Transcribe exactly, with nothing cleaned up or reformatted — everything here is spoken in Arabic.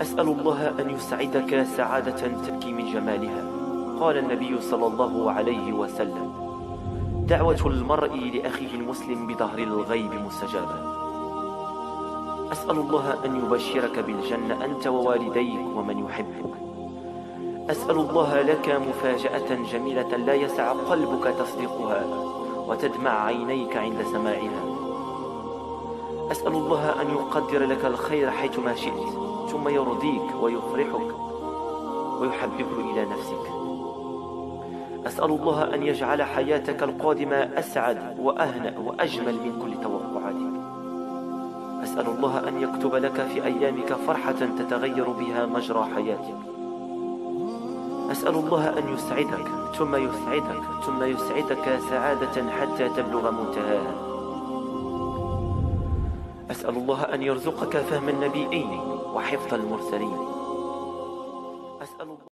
أسأل الله أن يسعدك سعادة تبكي من جمالها. قال النبي صلى الله عليه وسلم: دعوة المرء لأخيه المسلم بظهر الغيب مستجابة. أسأل الله أن يبشرك بالجنة أنت ووالديك ومن يحبك. أسأل الله لك مفاجأة جميلة لا يسع قلبك تصديقها وتدمع عينيك عند سماعها. أسأل الله أن يقدر لك الخير حيثما شئت، ثم يرضيك ويفرحك ويحببك إلى نفسك. أسأل الله أن يجعل حياتك القادمة أسعد وأهنأ وأجمل من كل توقعاتك. أسأل الله أن يكتب لك في أيامك فرحة تتغير بها مجرى حياتك. أسأل الله أن يسعدك ثم يسعدك ثم يسعدك سعادة حتى تبلغ منتهاها. أسأل الله أن يرزقك فهم النبيين وحفظ المرسلين. أسأل الله